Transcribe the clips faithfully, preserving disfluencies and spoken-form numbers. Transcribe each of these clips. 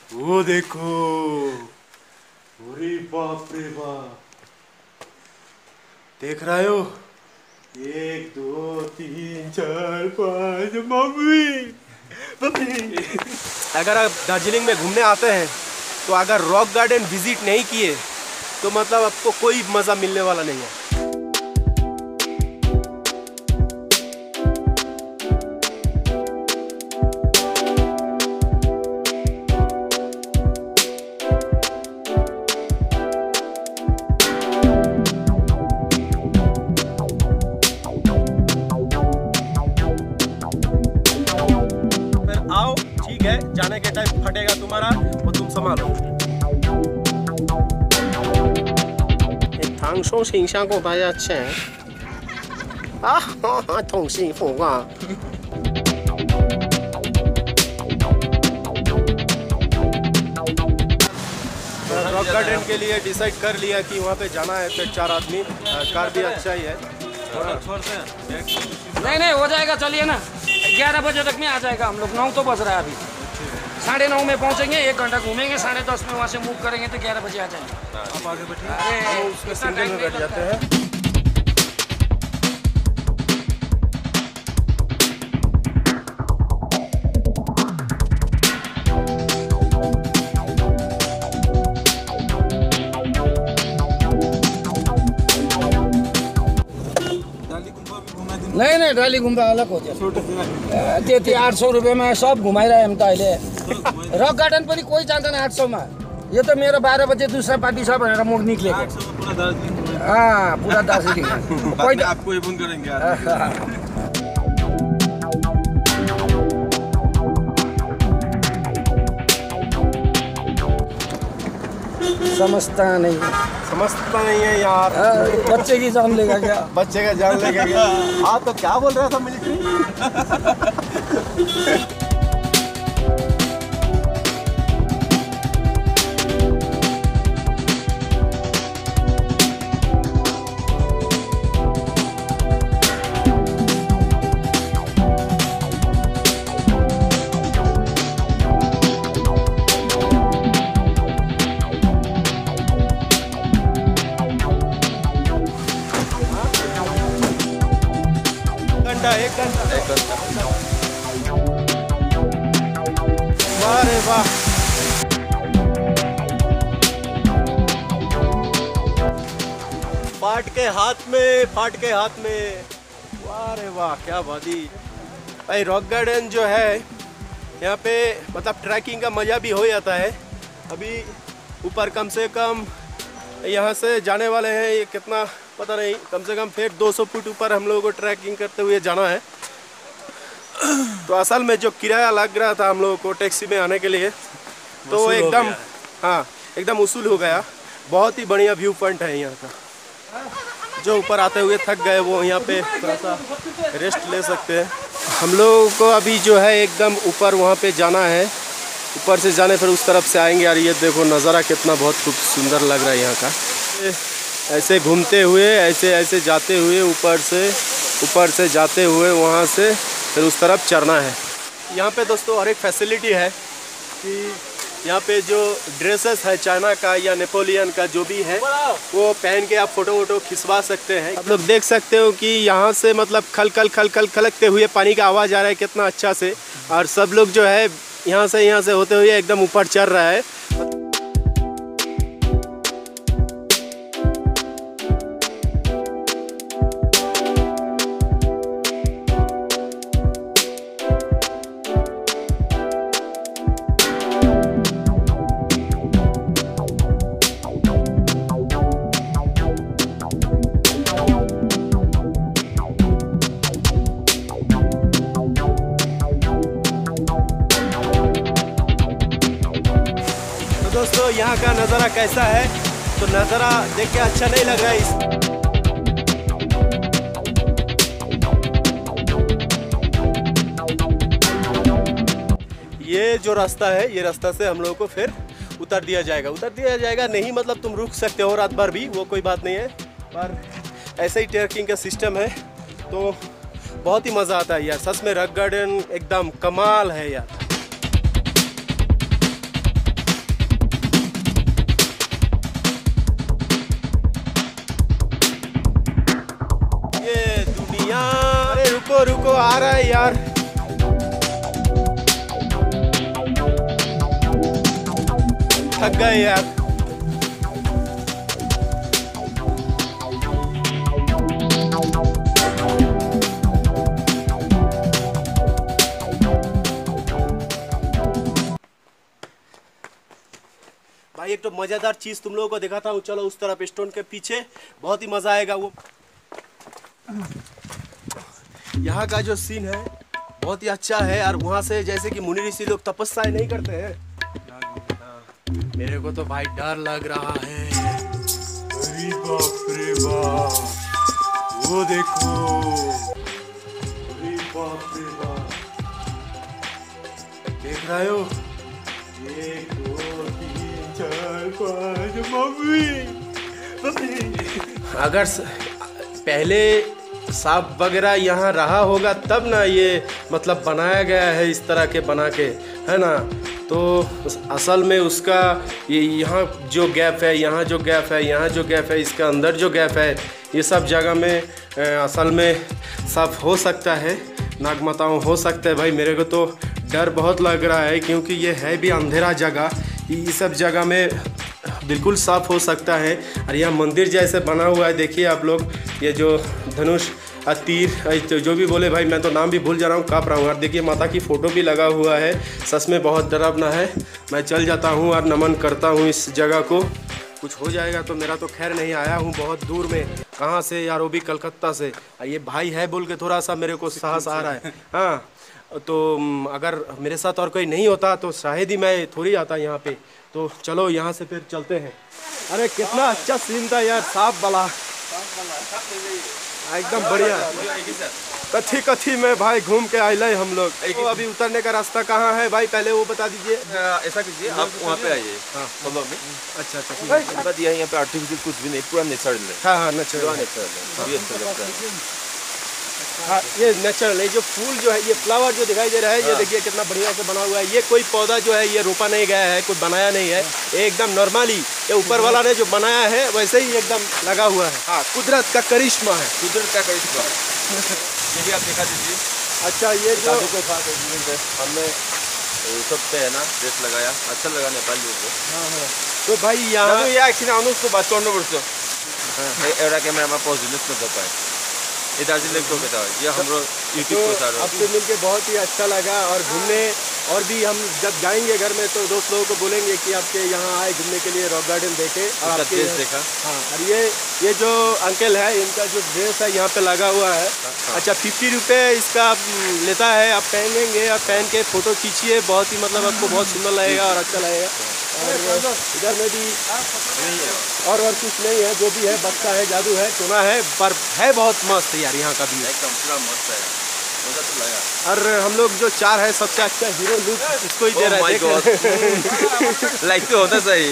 वो देखो, अरे बाप रे बाप, देख रहे हो? एक दो तीन चार पाँच, मम्मी मम्मी। अगर आप दार्जिलिंग में घूमने आते हैं तो अगर रॉक गार्डन विजिट नहीं किए तो मतलब आपको कोई मज़ा मिलने वाला नहीं है। आओ, ठीक है, जाने के टाइम फटेगा तुम्हारा, वो तुम संभालो।唐宋形象给大家吃啊，同幸福啊！रॉक गार्डन के लिए डिसाइड कर लिया कि वहाँ पे जाना है, फिर चार आदमी, कार भी अच्छा ही है। नहीं नहीं हो जाएगा, चलिए ना, ग्यारह बजे तक में आ जाएगा। हम लोग नौ तो बज रहा है अभी, साढ़े नौ में पहुंचेंगे, एक घंटा घूमेंगे, साढ़े दस में वहाँ से मूव करेंगे तो ग्यारह बजे आ जाएंगे। आप आगे बैठिए, अरे उसके सिंगल में बैठ जाते हैं। नहीं नहीं डाली गुम्बा अलग हो गया, त्यति आठ सौ रुपियाँमा सब घुमाइरहे हम त अहिले। रक गार्डन पनि कोही जाँदैन आठ सौमा। यो त मेरो बाह्र बजे दूसरा पार्टी छ भनेर म निक्लेको। अँ पुरा दार्जिलिङ आपको फोन करेंगे। समझता नहीं समझता नहीं है यार। बच्चे की जान लेगा क्या? बच्चे का जान लेगा क्या? हाँ तो क्या बोल रहा था मिलिट्री? एक घंटा एक घंटा वाह रे वाह। फाट के हाथ में, फाट के हाथ में, वाह रे वाह, क्या वादी भाई। रॉक गार्डन जो है यहाँ पे मतलब ट्रैकिंग का मज़ा भी हो जाता है। अभी ऊपर कम से कम यहाँ से जाने वाले हैं, ये कितना पता नहीं, कम से कम फिर दो सौ फुट ऊपर हम लोगों को ट्रैकिंग करते हुए जाना है। तो असल में जो किराया लग रहा था हम लोगों को टैक्सी में आने के लिए, तो वो एकदम हाँ एकदम उसूल हो गया। बहुत ही बढ़िया व्यू पॉइंट है यहाँ का। जो ऊपर आते हुए थक गए वो यहाँ पे थोड़ा सा रेस्ट ले सकते हैं। हम लोगों को अभी जो है एकदम ऊपर वहाँ पे जाना है। ऊपर से जाने फिर उस तरफ से आएंगे। यार ये देखो नज़ारा कितना बहुत खूब सुंदर लग रहा है यहाँ का। ऐसे घूमते हुए, ऐसे ऐसे जाते हुए, ऊपर से ऊपर से जाते हुए वहाँ से फिर उस तरफ चढ़ना है। यहाँ पे दोस्तों और एक फैसिलिटी है कि यहाँ पे जो ड्रेसेस है चाइना का या नेपोलियन का जो भी है, वो पहन के आप फ़ोटो वोटो खिंचवा सकते हैं। आप लोग देख सकते हो कि यहाँ से मतलब खल खल खल खल खलकते हुए पानी का आवाज़ आ रहा है कितना अच्छा से। और सब लोग जो है यहाँ से यहाँ से होते हुए एकदम ऊपर चढ़ रहा है। दोस्तों यहाँ का नज़ारा कैसा है? तो नज़ारा देख के अच्छा नहीं लग रहा है। इस ये जो रास्ता है, ये रास्ता से हम लोगों को फिर उतर दिया जाएगा। उतर दिया जाएगा नहीं मतलब तुम रुक सकते हो रात भर भी, वो कोई बात नहीं है। पर ऐसे ही ट्रैकिंग का सिस्टम है तो बहुत ही मज़ा आता है यार। सच में रॉक गार्डन एकदम कमाल है यार। आ रहा है यार। थक गए यार। भाई एक तो मजेदार चीज तुम लोगों को दिखाता हूँ, चलो उस तरफ स्टोन के पीछे, बहुत ही मजा आएगा। वो यहाँ का जो सीन है बहुत ही अच्छा है, और वहाँ से जैसे कि मुनि ऋषि लोग तपस्या नहीं करते हैं। मेरे को तो भाई डर लग रहा है। अरे बाप रे बाप, वो देखो, अरे बाप रे बाप, देख रहे हो? एक दो तीन चार पाँच, मम्मी अगर पहले सांप वगैरह यहाँ रहा होगा तब ना ये मतलब बनाया गया है इस तरह के बना के, है ना। तो असल में उसका ये यहाँ जो गैप है, यहाँ जो गैप है, यहाँ जो गैप है, इसका अंदर जो गैप है, ये सब जगह में असल में सांप हो सकता है, नागमाताओं हो सकता है। भाई मेरे को तो डर बहुत लग रहा है, क्योंकि ये है भी अंधेरा जगह, ये सब जगह में बिल्कुल साफ हो सकता है। और यह मंदिर जैसे बना हुआ है, देखिए आप लोग, ये जो धनुष तीर जो भी बोले भाई, मैं तो नाम भी भूल जा रहा हूँ, काँप रहा हूँ। और देखिए माता की फ़ोटो भी लगा हुआ है, सच में बहुत डरावना है। मैं चल जाता हूँ और नमन करता हूँ इस जगह को। कुछ हो जाएगा तो मेरा तो खैर नहीं, आया हूँ बहुत दूर में, कहाँ से यार, वो भी कलकत्ता से। ये भाई है बोल के थोड़ा सा मेरे को साहस आ रहा है। हाँ, तो अगर मेरे साथ और कोई नहीं होता तो शायद ही मैं थोड़ी आता यहाँ पे। तो चलो यहाँ से फिर चलते हैं। अरे कितना अच्छा सीन था यार, सांप वाला एकदम बढ़िया। कथी कथी में भाई घूम के आए हम लोग। तो अभी उतरने का रास्ता कहाँ है भाई, पहले वो बता दीजिए। ऐसा कीजिए, आप वहाँ पे आइए। हाँ, में। अच्छा अच्छा, ठीक है। यहाँ पे आर्टिफिशियल कुछ भी नहीं, पूरा नेचुरल है। हाँ हाँ, नेचुरल है। हाँ, ये नेचुरल है। जो फूल जो है, ये फ्लावर जो दिखाई दे रहा है, ये देखिए कितना बढ़िया से बना हुआ है। ये कोई पौधा जो है ये रोपा नहीं गया है, कोई बनाया नहीं है, ये एकदम नॉर्मली ये ऊपर वाला ने जो बनाया है वैसे ही एकदम लगा हुआ है। हाँ, कुदरत का करिश्मा है, कुदरत का करिश्मा। ये भी आप दिखा दीजिए। अच्छा, ये जो हमने सब पे है ना ड्रेस लगाया, अच्छा लगा नेपाल को। हाँ हाँ, तो भाई यहाँ यहाँ एकछिन आउनुहोस् न, बात गर्नुपर्छ। एउटा क्यामेरामा पज दिनुहोस् न तपाईँ। ये दार्जिलिङ टोके था, ये हाम्रो यूट्यूब को सारा। आपसे मिलके बहुत ही अच्छा लगा। और घूमने और भी हम जब जाएंगे घर में तो दोस्त लोगों को बोलेंगे कि आपके यहाँ आए घूमने के लिए, रॉक गार्डन देखे और आपके ड्रेस देखा। हाँ, और ये ये जो अंकल है, इनका जो ड्रेस है यहाँ पे लगा हुआ है। हाँ। अच्छा, फिफ्टी रुपये इसका लेता है, आप पहनेंगे, आप पहन के फ़ोटो खींचिए, बहुत ही मतलब आपको बहुत सुंदर लगेगा और अच्छा लगेगा। और इधर में भी और और कुछ नहीं है, जो भी है बक्सा है, जादू है, टोना है, पर है बहुत मस्त यार यहाँ का भी, एकदम पूरा मस्त है, मजा तो लगा। और हम लोग जो चार है सबसे अच्छा हीरो लुक इसको ही दे रहे हैं। लाइक तो होता सही।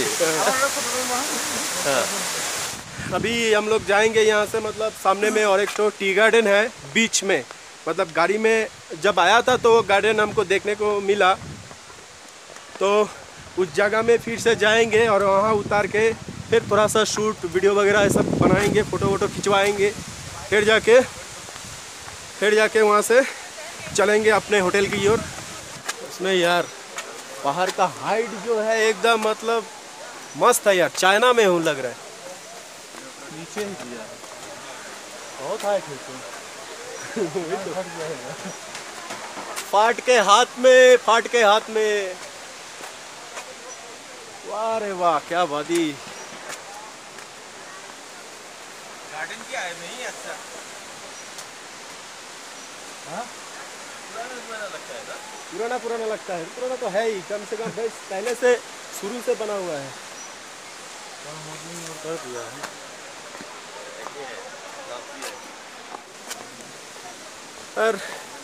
अभी हम लोग जाएंगे यहाँ से, मतलब सामने में और एक तो टी गार्डन है बीच में, मतलब गाड़ी में जब आया था तो वो गार्डन हमको देखने को मिला, तो उस जगह में फिर से जाएंगे और वहाँ उतार के फिर थोड़ा सा शूट वीडियो वगैरह सब बनाएंगे, फ़ोटो वोटो खिंचवाएंगे, फिर जाके फिर जाके वहाँ से चलेंगे अपने होटल की ओर। उसमें यार पहाड़ का हाइट जो है एकदम मतलब मस्त है यार, चाइना में हूँ लग रहा है। नीचे ही दिया बहुत हाइट है। फाट के हाथ में, फाट के हाथ में, वाह रे वाह, क्या वादी। गार्डन क्या है नहीं अच्छा। हाँ, पुराना पुराना लगता है ना। पुराना पुराना लगता है, पुराना तो है ही, कम से कम पहले से शुरू से बना हुआ है। कर दिया है। और